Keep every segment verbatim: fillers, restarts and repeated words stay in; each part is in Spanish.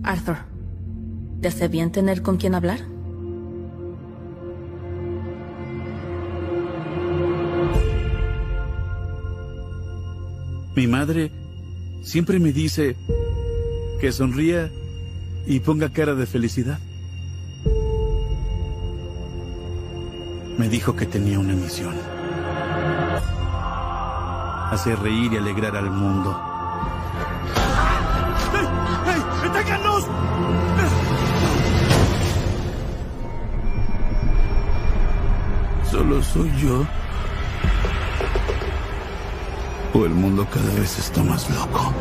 Arthur, ¿te hace bien tener con quién hablar? Mi madre siempre me dice que sonría y ponga cara de felicidad. Me dijo que tenía una misión: hacer reír y alegrar al mundo. ¡Hey! ¡Hey! ¡Deténgannos! ¿Solo soy yo? ¿O el mundo cada vez está más loco?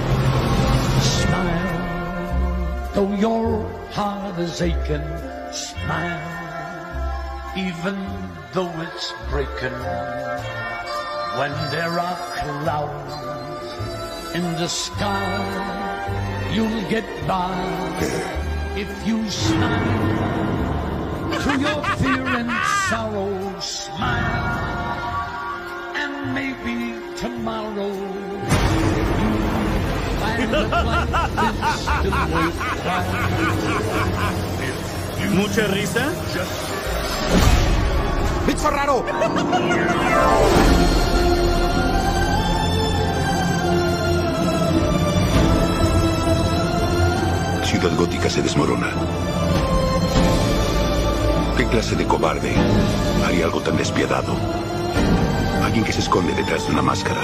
Smile, though your heart is aching. Smile, even though it's breaking. When there are clouds in the sky, you'll get by if you smile. Through your fear and sorrow, smile, and maybe tomorrow you'll find that life is still worthwhile. ¿Mucha risa? ¡Bicho raro! Ciudad Gótica se desmorona. ¿Qué clase de cobarde haría algo tan despiadado? Alguien que se esconde detrás de una máscara.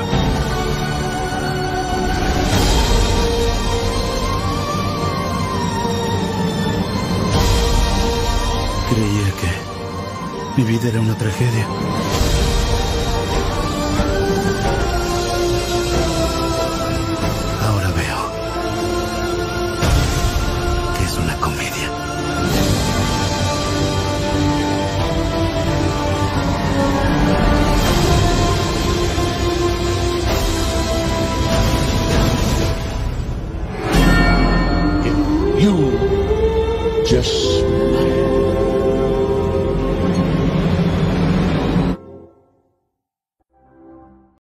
Creía que mi vida era una tragedia.